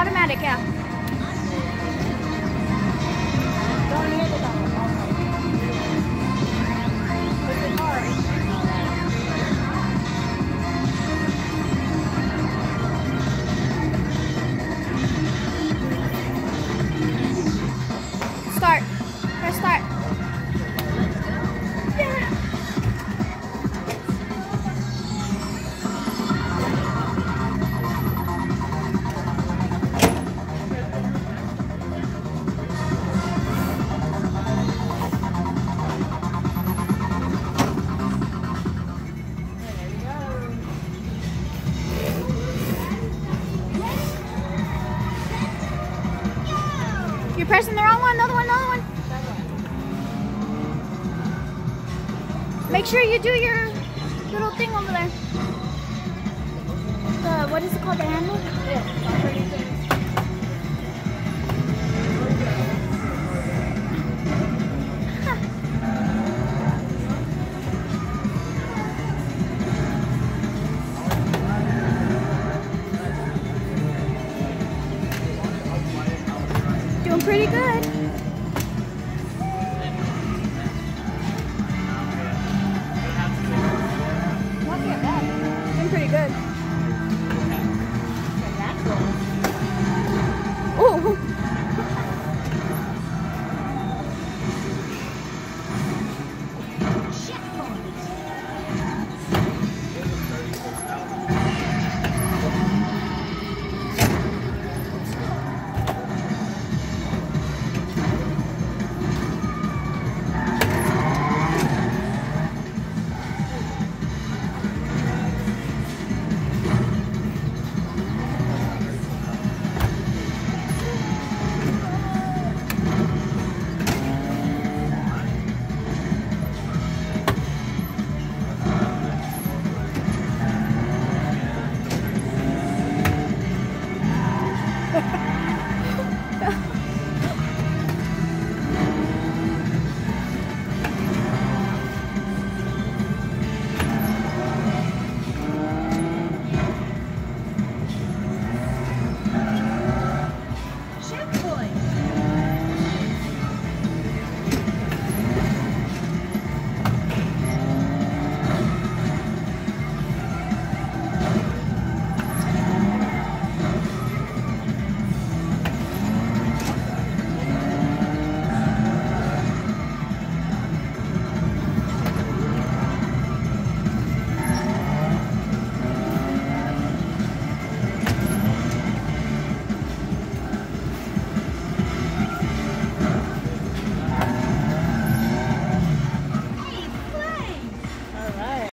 automatic, yeah. Don't hit it on the Start. Press start. You're pressing the wrong one. Another one, another one. Make sure you do your little thing over there. What is it called? The handle? Yeah. Doing pretty good.